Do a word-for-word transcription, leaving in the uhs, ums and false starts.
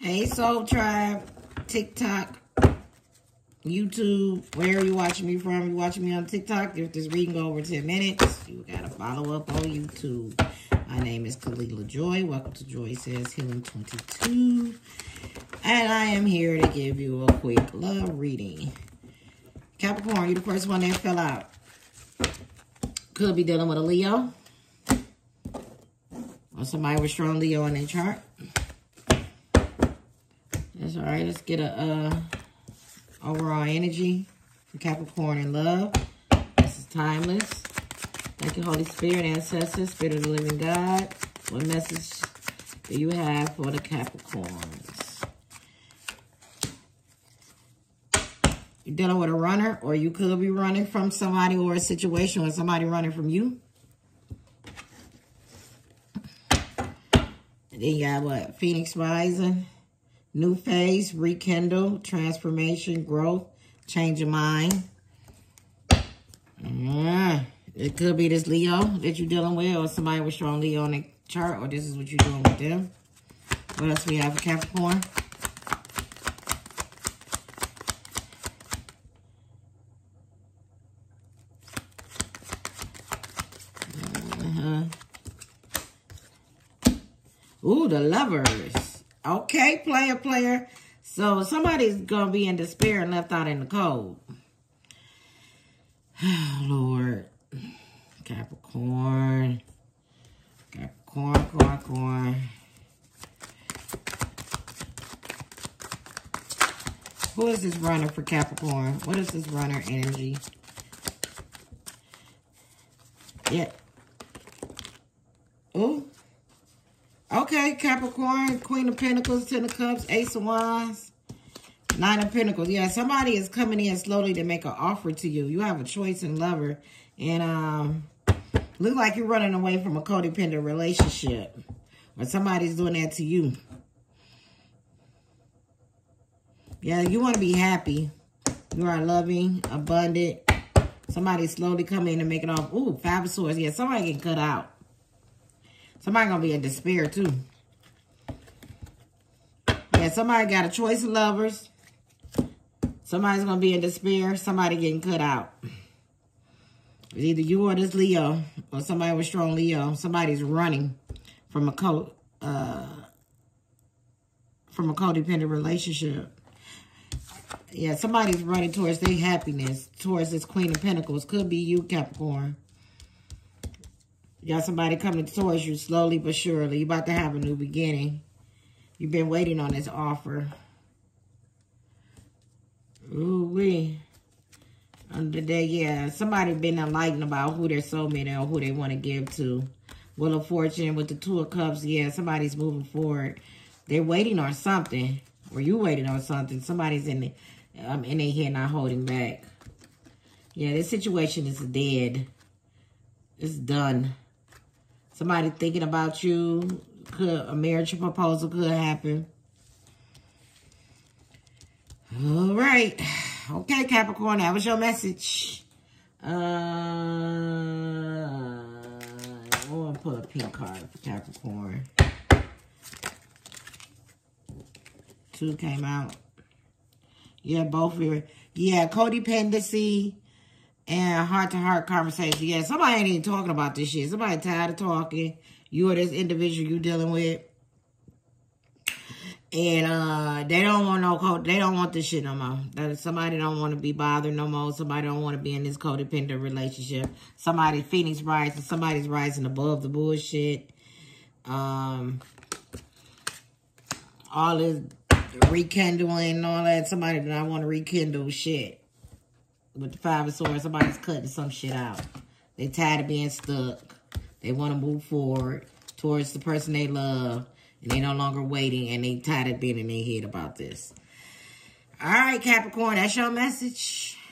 Hey, Soul Tribe, TikTok, YouTube, where are you watching me from? You watching me on TikTok? If this reading go over ten minutes, you gotta follow up on YouTube. My name is Kalila Joy. Welcome to Joy Says Healing twenty-two. And I am here to give you a quick love reading. Capricorn, you're the first one that fell out. Could be dealing with a Leo. Or somebody with strong Leo in their chart. That's all right. Let's get a uh, overall energy for Capricorn in love. This is timeless. Thank you, Holy Spirit, ancestors, Spirit of the living God. What message do you have for the Capricorns? You're dealing with a runner, or you could be running from somebody or a situation, or somebody running from you. And then you got what? Phoenix rising. New phase, rekindle, transformation, growth, change of mind. Yeah. It could be this Leo that you're dealing with, or somebody with strong Leo on the chart, or this is what you're doing with them. What else we have for Capricorn? Uh-huh. Ooh, the Lovers. Okay, player, player. So somebody's going to be in despair and left out in the cold. Oh, Lord. Capricorn. Capricorn, corn, corn. Who is this runner for Capricorn? What is this runner energy? Yeah. Ooh. Okay, Capricorn, Queen of Pentacles, Ten of Cups, Ace of Wands, Nine of Pentacles. Yeah, somebody is coming in slowly to make an offer to you. You have a choice in lover. And um, look like you're running away from a codependent relationship. Or somebody's doing that to you. Yeah, you want to be happy. You are loving, abundant. Somebody's slowly coming in and making off. Ooh, Five of Swords. Yeah, somebody getting cut out. Somebody gonna be in despair too. Yeah, somebody got a choice of lovers. Somebody's gonna be in despair. Somebody getting cut out. It's either you or this Leo, or somebody with strong Leo. Somebody's running from a co uh from a codependent relationship. Yeah, somebody's running towards their happiness, towards this Queen of Pentacles. Could be you, Capricorn. You got somebody coming towards you slowly but surely. You're about to have a new beginning. You've been waiting on this offer. Ooh-wee. Under there, yeah. Somebody been enlightened about who their soulmate is or who they want to give to. Wheel of Fortune with the Two of Cups. Yeah, somebody's moving forward. They're waiting on something. Or you waiting on something. Somebody's in, the, um, in their head not holding back. Yeah, this situation is dead. It's done. Somebody thinking about you. Could a marriage proposal could happen. All right. Okay, Capricorn, that was your message. Uh, I want to put a pink card for Capricorn. Two came out. Yeah, both here. Yeah, codependency. And heart-to-heart conversation. Yeah, somebody ain't even talking about this shit. Somebody tired of talking. You or this individual you dealing with. And uh, they don't want no code. They don't want this shit no more. That somebody don't want to be bothered no more. Somebody don't want to be in this codependent relationship. Somebody, Phoenix rising. Somebody's rising above the bullshit. Um, all this rekindling and all that. Somebody does not want to rekindle shit. With the Five of Swords, somebody's cutting some shit out. They tired of being stuck. They want to move forward towards the person they love. And they no longer waiting. And they tired of being in their head about this. All right, Capricorn, that's your message.